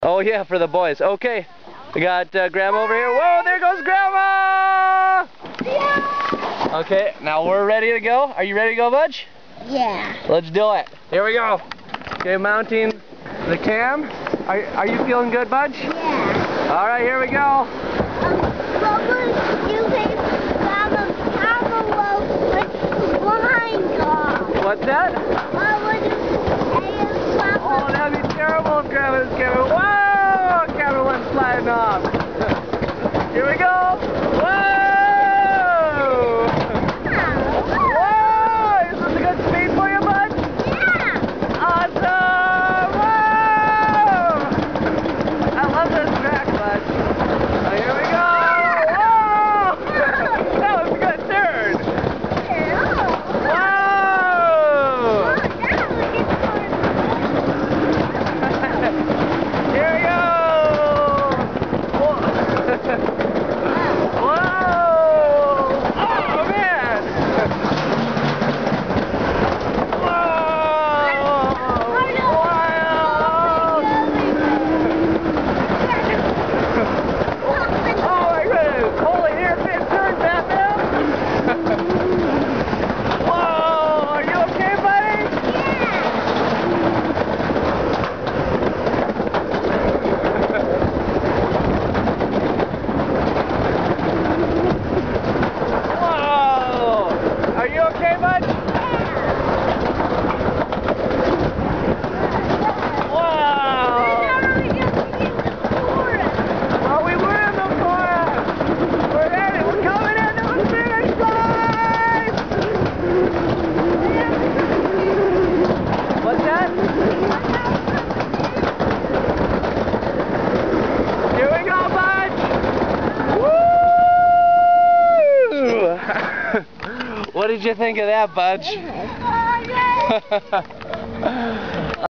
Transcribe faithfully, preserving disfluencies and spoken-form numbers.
Oh yeah, for the boys. Okay. We got uh, Grandma over here. Whoa, there goes Grandma! Yeah. Okay, now we're ready to go. Are you ready to go, Budge? Yeah. Let's do it. Here we go. Okay, mounting the cam. Are, are you feeling good, Budge? Yeah. All right, here we go. Um, what would you think about the camera with blind on? What's that? What would you say about Oh, that'd be terrible if Grandma's camera. Whoa! Camera went sliding off. Here we go. Whoa! Whoa! Is this a good speed for you, Bud? Yeah. Awesome! Whoa! I love this track, Bud. Oh, here we go. Whoa! That was a good turn. Whoa! Here we go! Whoa! Whoa! Oh, man! Whoa! Oh, my goodness! Holy hairpin turn, Batman! Whoa! Are you okay, buddy? Whoa! Are you okay, bud? Whoa! Well, we were in the forest. We're ready. We're coming into the finish line. What's that? Here we go, Budge. Woo! What did you think of that, Budge?